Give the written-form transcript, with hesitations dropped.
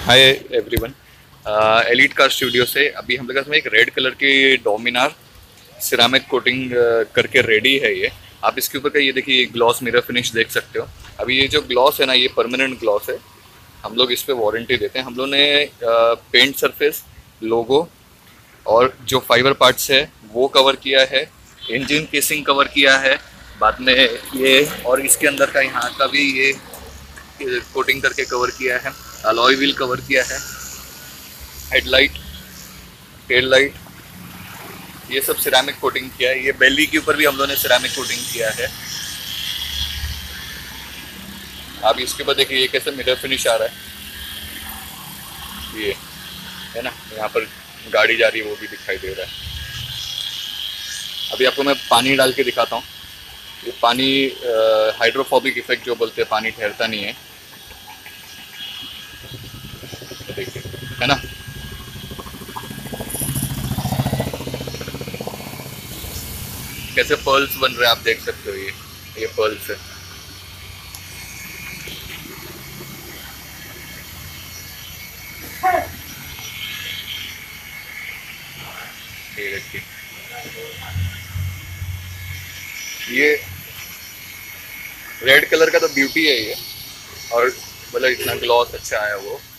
हाय everyone. Elite car studio से अभी हम लोग के पास में एक रेड कलर की डोमिनार सिरामिक कोटिंग करके रेडी है। ये आप इसके ऊपर का ये देखिए ग्लॉस मिरर फिनिश देख सकते हो। अभी ये जो ग्लॉस है ना, ये परमानेंट ग्लॉस है। हम लोग इस पे वारंटी देते हैं। हम लोग ने पेंट सरफेस, लोगो और जो फाइबर पार्ट्स है वो कवर किया है। इंजन केसिंग कवर किया है। बाद में ये और इसके अंदर का यहाँ का भी ये कोटिंग करके कवर किया है। अलॉय व्हील कवर किया है। हेडलाइट, टेल लाइट, ये सब सिरामिक कोटिंग किया है। ये बेली के ऊपर भी हम लोगों ने सिरामिक कोटिंग किया है। आप इसके ऊपर देखिए ये कैसे मिरर फिनिश आ रहा है। ये है ना, यहाँ पर गाड़ी जा रही है वो भी दिखाई दे रहा है। अभी आपको मैं पानी डाल के दिखाता हूँ। ये पानी हाइड्रोफोबिक इफेक्ट जो बोलते हैं, पानी ठहरता नहीं है। देखिए, है ना। कैसे पर्ल्स बन रहे हैं आप देख सकते हो। ये पर्ल्स है। ये देखिए, ये रेड कलर का तो ब्यूटी है ये। और मतलब इतना ग्लॉस अच्छा आया वो।